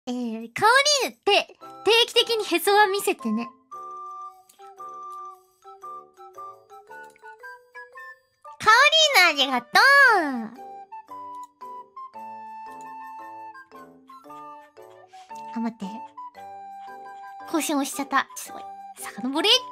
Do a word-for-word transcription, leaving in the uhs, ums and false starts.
えー、カオリーヌって定期的にへそは見せてね。カオリーヌありがとう。あ、待って。更新押しちゃった。ちょっと待って。遡れ。